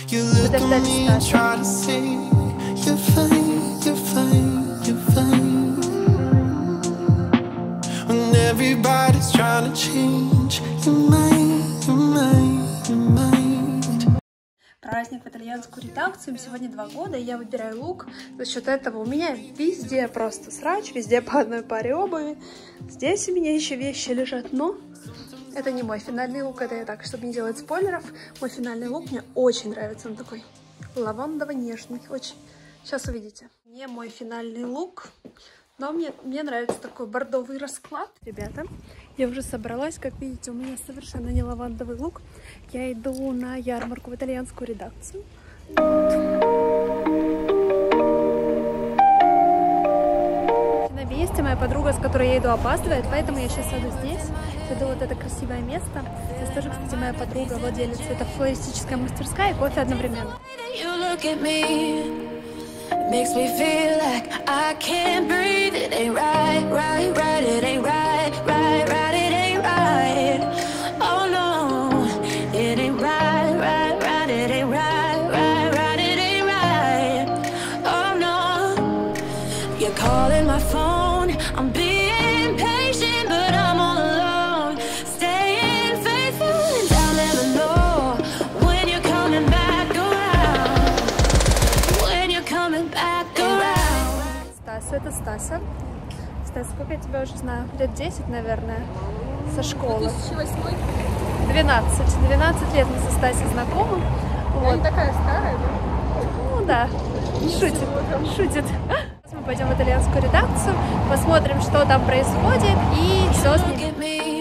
подождать Стаса. Праздник в итальянскую редакцию. Им сегодня 2 года, и я выбираю лук. За счет этого у меня везде просто срач, везде по одной паре обуви. Здесь у меня еще вещи лежат, но это не мой финальный лук, это я так, чтобы не делать спойлеров. Мой финальный лук мне очень нравится, он такой лавандово-нежный, очень. Сейчас увидите. Не мой финальный лук, но мне нравится такой бордовый расклад. Ребята, я уже собралась, как видите, у меня совершенно не лавандовый лук. Я иду на ярмарку в итальянскую редакцию. На месте моя подруга, с которой я иду, опаздывает, поэтому я сейчас иду здесь. Иду вот это красивое место. Здесь тоже, кстати, моя подруга, владелица, это флористическая мастерская и кофе одновременно. Makes me feel like I can't breathe. It ain't right, right, right. It ain't right, right, right. It ain't right. Oh no, it ain't right, right, right. It ain't right, right, right. It ain't right. Oh no, you're calling my phone. I'm being patient, but I'm all alone. Staying faithful, and I'll never know when you're coming back around. When you're coming back around. Стася, это Стася. Стася, сколько я тебя уже знаю? Лет 10, наверное, со школы. 2008? 12 лет мы со Стасей знакомы. Я Вот. не такая старая, да? Ну да, шутит. Мы пойдем в итальянскую редакцию, посмотрим, что там происходит, и все с ним.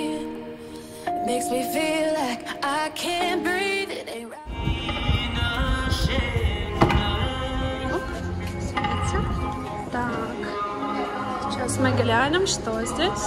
Так, сейчас мы глянем, что здесь.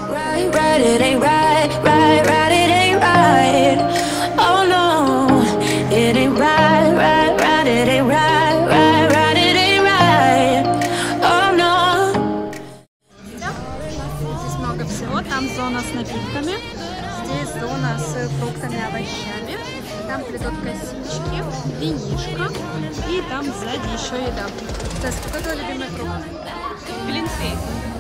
Здесь много всего. Там зона с напитками, здесь зона с фруктами и овощами. Там придут косички, винишко, и там сзади еще еда. Стас, какой твой любимый фрукт? Глинтвейн.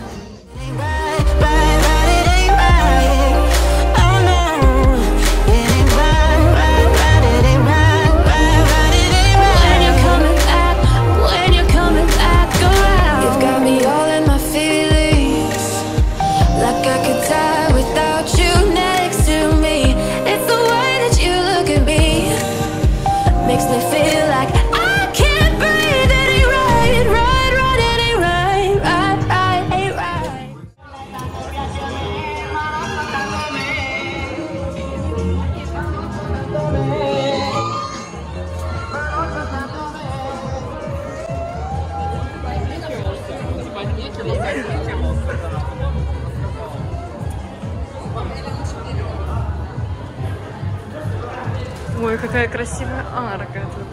Ой, какая красивая арка тут.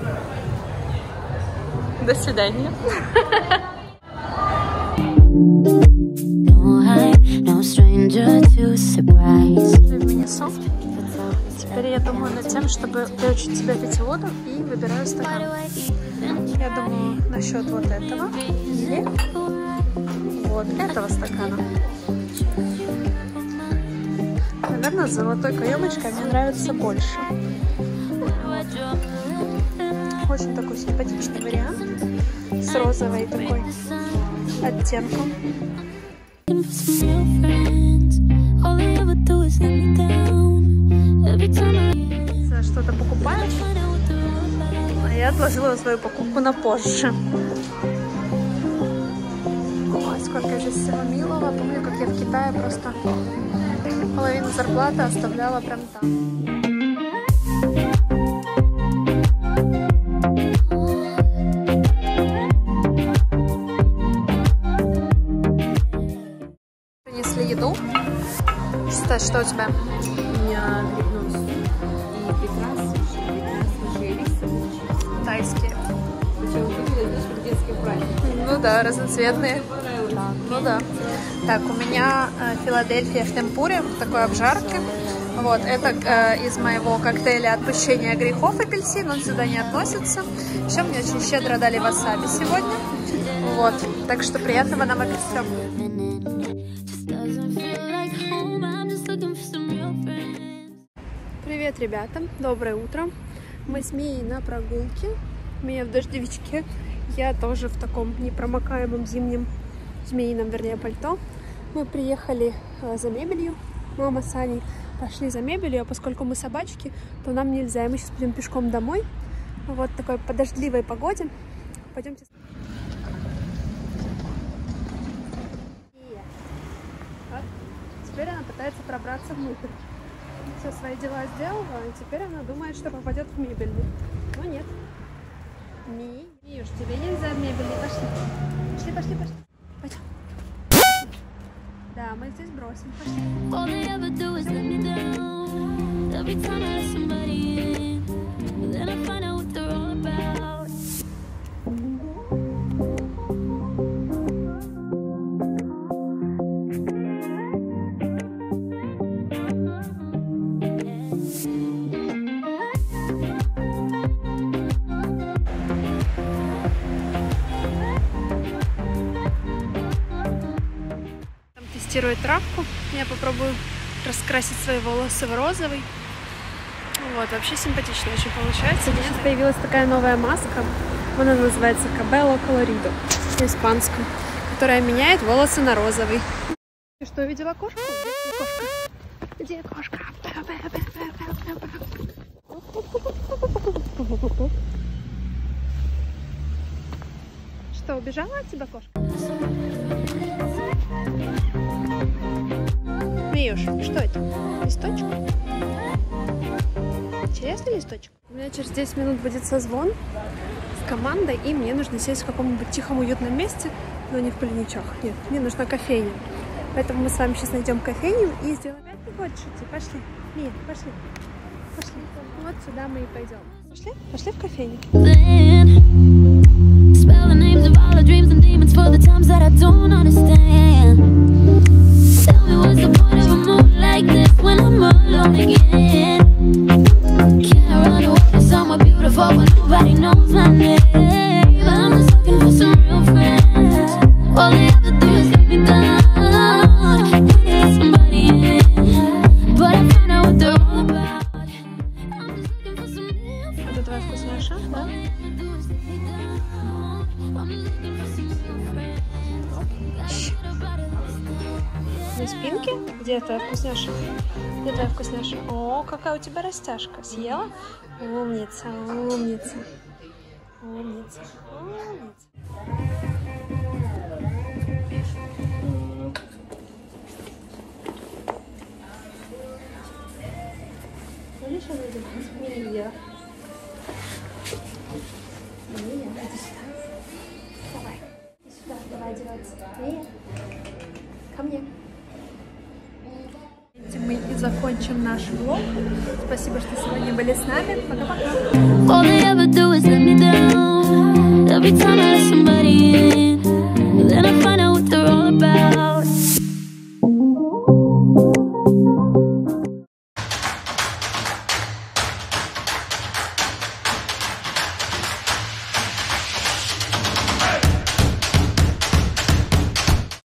До свидания. Теперь я думаю над тем, чтобы приучить себя пить воду, и выбираю стакан. Я думаю насчет вот этого или вот этого стакана. Наверное, с золотой каемочкой мне нравится больше. Очень такой симпатичный вариант с розовой такой оттенком. Что-то покупаешь, а я отложила свою покупку на позже. Ой, сколько здесь всего милого. Помню, как я в Китае просто половину зарплаты оставляла прям там. Принесли еду. Стас, что у тебя? У меня грибной и прекрасный рис. Тайские. Причем выглядят, знаешь, как детские праздники. Ну да, разноцветные. Да. Ну да. Так, у меня Филадельфия в темпуре, в такой обжарке. Вот, это из моего коктейля отпущения грехов апельсин, он сюда не относится. Еще мне очень щедро дали васаби сегодня. Вот, так что приятного нам аппетита. Привет, ребята, доброе утро. Мы с Мией на прогулке. Мия в дождевичке. Я тоже в таком непромокаемом зимнем, змеином, вернее, пальто. Мы приехали за мебелью. Мама с Аней пошли за мебелью, а поскольку мы собачки, то нам нельзя. И мы сейчас пойдем пешком домой. Вот такой по дождливой погоде. Пойдемте. Вот. Теперь она пытается пробраться внутрь. Все свои дела сделала, и теперь она думает, что попадет в мебельную. Но нет. Миюш, тебе нельзя в мебельную. Пошли. Пошли, пошли, пошли. Пойдем. Да, мы здесь бросим. Пошли. Тестирую травку. Я попробую раскрасить свои волосы в розовый. Вот, вообще симпатично очень получается. Сейчас появилась такая новая маска. Она называется Cabello Colorido на испанском, которая меняет волосы на розовый. Ты что, видела кошку? Где кошка? Что, убежала от тебя кошка? Миюш, что это? Листочек? Интересный листочек? У меня через 10 минут будет созвон с командой, и мне нужно сесть в каком-нибудь тихом, уютном месте, но не в Пыльничах. Нет, мне нужна кофейня. Поэтому мы с вами сейчас найдем кофейню и сделаем. Опять ты хочешь идти? Пошли. Мия, пошли. Пошли. Вот сюда мы и пойдем. Пошли? Пошли в кофейню. Это твоя вкусняша, да? На спинке? Где твоя вкусняша? Где твоя вкусняша? О, какая у тебя растяжка. Съела? Умница, умница. Умница, умница. Видишь, она идет? Мия. Мия, иди сюда. Давай. Иди сюда, давай одеваться. Мия. Ко мне. Мы и закончим наш влог. Спасибо, что сегодня были с нами. Пока-пока.